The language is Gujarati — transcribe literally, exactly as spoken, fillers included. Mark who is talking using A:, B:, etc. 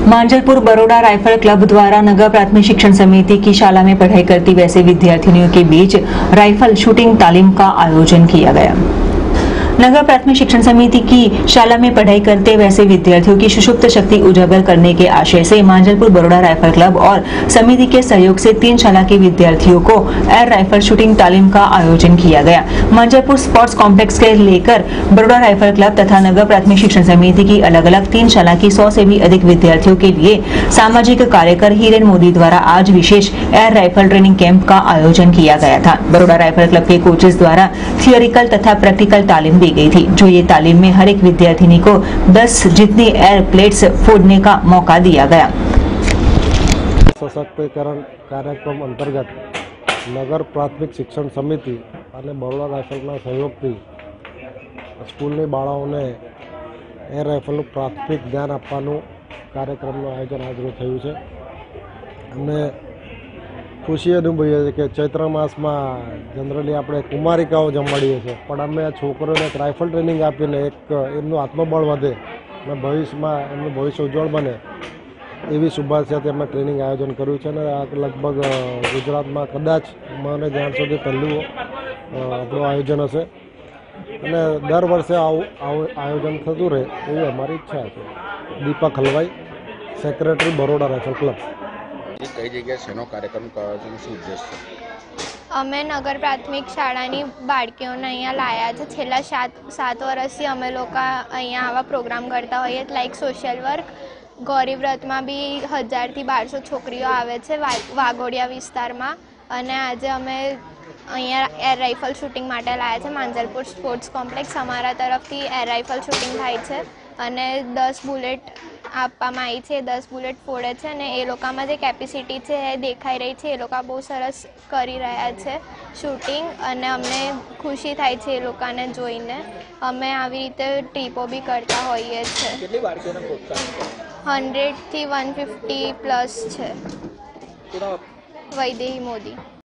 A: मांजलपुर बरोड़ा राइफल क्लब द्वारा नगर प्राथमिक शिक्षण समिति की शाला में पढ़ाई करती वैसे विद्यार्थिनियों के बीच राइफल शूटिंग तालीम का आयोजन किया गया। नगर प्राथमिक शिक्षण समिति की शाला में पढ़ाई करते वैसे विद्यार्थियों की सुषुप्त शक्ति उजागर करने के आशय से मांजलपुर बरोड़ा राइफल क्लब और समिति के सहयोग से तीन शाला के विद्यार्थियों को एयर राइफल शूटिंग तालीम का आयोजन किया गया। मांजलपुर स्पोर्ट्स कॉम्प्लेक्स के लेकर बरोड़ा राइफल क्लब तथा नगर प्राथमिक शिक्षण समिति की अलग अलग तीन शाला की सौ से भी अधिक विद्यार्थियों के लिए सामाजिक कार्यकर हिरेन मोदी द्वारा आज विशेष एयर राइफल ट्रेनिंग कैंप का आयोजन किया गया था। बरोड़ा राइफल क्लब के कोचेस द्वारा थियोरिकल तथा प्रैक्टिकल तालीम दी गई थी, जो ये तालीम में हर एक विद्यार्थिनी को दस जितनी एयर प्लेट्स फोड़ने का मौका दिया गया।
B: सशक्तिकरण कार्यक्रम अंतर्गत नगर प्राथमिक शिक्षण समिति અને બરોડા રાઇફલના સહયોગથી સ્કૂલની બાળાઓને એર રાઇફલનું પ્રાથમિક જ્ઞાન આપવાનું કાર્યક્રમનું આયોજન આજરોજ થયું છે। અમને ખુશી અનુભવીએ છીએ કે ચૈત્ર માસમાં જનરલી આપણે કુમારિકાઓ જમાડીએ છીએ, પણ અમે આ છોકરોને એક રાઇફલ ટ્રેનિંગ આપીને એક એમનું આત્મબળ વધે અને ભવિષ્યમાં એમનું ભવિષ્ય ઉજ્જવળ બને એવી શુભાશયથી અમે ટ્રેનિંગ આયોજન કર્યું છે। અને આ લગભગ ગુજરાતમાં કદાચ મને જ્યાં સુધી પહેલું આપણું આયોજન હશે અને દર વર્ષે આવું આવું આયોજન થતું રહે એવી અમારી ઈચ્છા છે। Deepak Halwai, secretary Baroda rifle club.
C: કઈ જગ્યાએ શેનો કાર્યક્રમ કરવાનો શું ઉદ્દેશ છે?
D: અમે નગર પ્રાથમિક શાળાની બાળકીઓને અહીંયા લાયા છે। છેલ્લા સાત સાત વર્ષથી અમે લોકો અહીંયા આવા પ્રોગ્રામ કરતા હોઈએ, લાઈક સોશિયલ વર્ક। ગૌરી વ્રતમાં બી હજારથી બારસો છોકરીઓ આવે છે વાઘોડિયા વિસ્તારમાં, અને આજે અમે અહીંયા એર રાઇફલ શૂટિંગ માટે લાયા છે। માંજલપુર સ્પોર્ટ્સ કોમ્પ્લેક્સ અમારા તરફથી એર રાઇફલ શૂટિંગ થાય છે અને દસ બુલેટ આપવામાં આવી છે, દસ બુલેટ ફોડે છે અને એ લોકોમાં જે કેપેસિટી છે એ દેખાઈ રહી છે। એ લોકો બહુ સરસ કરી રહ્યા છે શૂટિંગ અને અમને ખુશી થાય છે એ લોકોને જોઈને। અમે આવી રીતે ટ્રીપો બી કરતા હોઈએ છીએ।
C: કેટલી બાળકીઓને પ્રોત્સાહન?
D: હંડ્રેડથી વન ફિફ્ટી પ્લસ છે। વૈદેહી મોદી।